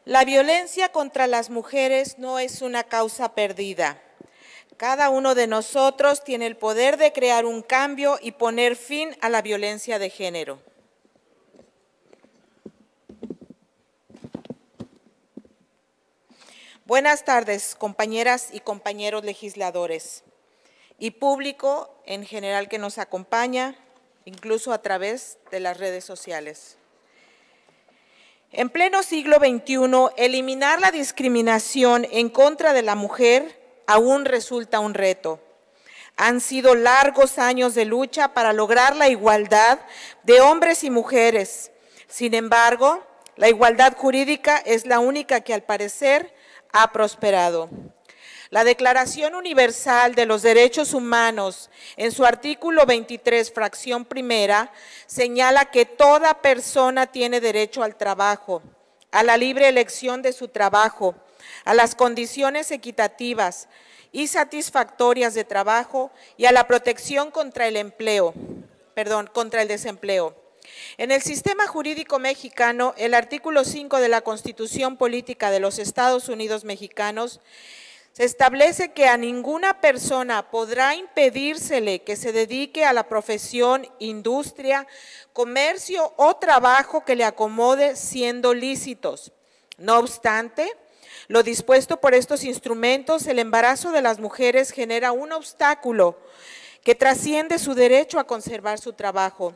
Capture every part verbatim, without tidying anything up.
La violencia contra las mujeres no es una causa perdida. Cada uno de nosotros tiene el poder de crear un cambio y poner fin a la violencia de género. Buenas tardes, compañeras y compañeros legisladores y público en general que nos acompaña, incluso a través de las redes sociales. En pleno siglo veintiuno, eliminar la discriminación en contra de la mujer aún resulta un reto. Han sido largos años de lucha para lograr la igualdad de hombres y mujeres. Sin embargo, la igualdad jurídica es la única que al parecer ha prosperado. La Declaración Universal de los Derechos Humanos, en su artículo veintitrés, fracción primera, señala que toda persona tiene derecho al trabajo, a la libre elección de su trabajo, a las condiciones equitativas y satisfactorias de trabajo y a la protección contra el empleo, perdón, contra el desempleo. En el sistema jurídico mexicano, el artículo cinco de la Constitución Política de los Estados Unidos Mexicanos se establece que a ninguna persona podrá impedírsele que se dedique a la profesión, industria, comercio o trabajo que le acomode siendo lícitos. No obstante, lo dispuesto por estos instrumentos, el embarazo de las mujeres genera un obstáculo que trasciende su derecho a conservar su trabajo.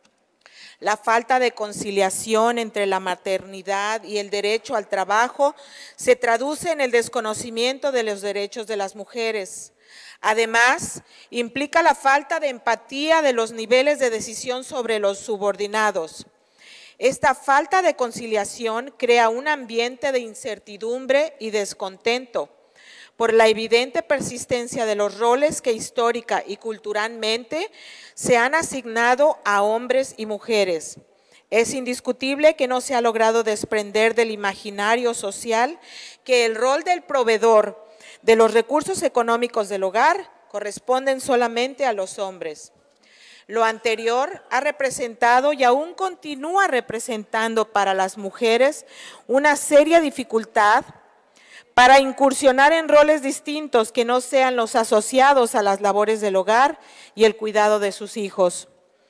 La falta de conciliación entre la maternidad y el derecho al trabajo se traduce en el desconocimiento de los derechos de las mujeres. Además, implica la falta de empatía de los niveles de decisión sobre los subordinados. Esta falta de conciliación crea un ambiente de incertidumbre y descontento por la evidente persistencia de los roles que histórica y culturalmente se han asignado a hombres y mujeres. Es indiscutible que no se ha logrado desprender del imaginario social que el rol del proveedor de los recursos económicos del hogar corresponden solamente a los hombres. Lo anterior ha representado y aún continúa representando para las mujeres una seria dificultad para incursionar en roles distintos que no sean los asociados a las labores del hogar y el cuidado de sus hijos.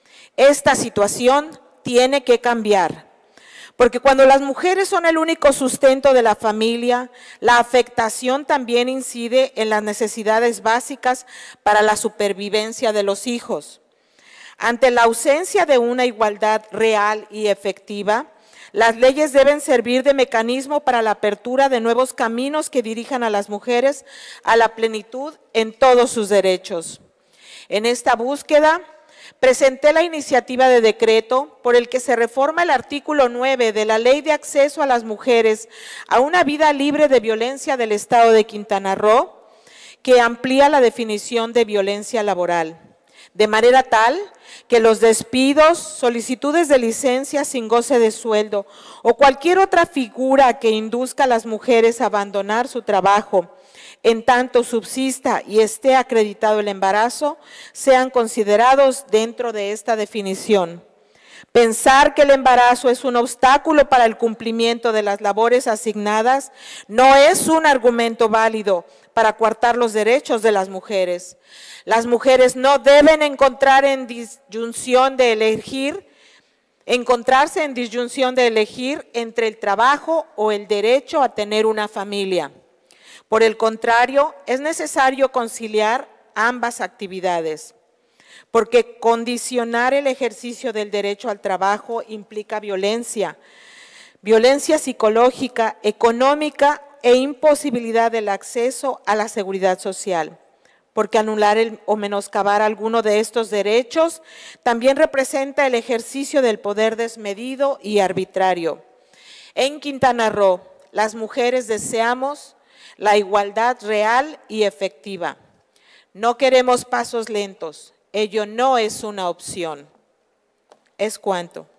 Esta situación tiene que cambiar, porque cuando las mujeres son el único sustento de la familia, la afectación también incide en las necesidades básicas para la supervivencia de los hijos. Ante la ausencia de una igualdad real y efectiva, las leyes deben servir de mecanismo para la apertura de nuevos caminos que dirijan a las mujeres a la plenitud en todos sus derechos. En esta búsqueda, presenté la iniciativa de decreto por el que se reforma el artículo nueve de la Ley de Acceso a las Mujeres a una vida libre de violencia del Estado de Quintana Roo, que amplía la definición de violencia laboral, de manera tal que los despidos, solicitudes de licencia sin goce de sueldo o cualquier otra figura que induzca a las mujeres a abandonar su trabajo, en tanto subsista y esté acreditado el embarazo, sean considerados dentro de esta definición. Pensar que el embarazo es un obstáculo para el cumplimiento de las labores asignadas no es un argumento válido para coartar los derechos de las mujeres. Las mujeres no deben encontrar en disyunción de elegir, encontrarse en disyunción de elegir entre el trabajo o el derecho a tener una familia. Por el contrario, es necesario conciliar ambas actividades, porque condicionar el ejercicio del derecho al trabajo implica violencia, violencia psicológica, económica e imposibilidad del acceso a la seguridad social. Porque anular el, o menoscabar alguno de estos derechos también representa el ejercicio del poder desmedido y arbitrario. En Quintana Roo, las mujeres deseamos la igualdad real y efectiva. No queremos pasos lentos, ello no es una opción. Es cuanto.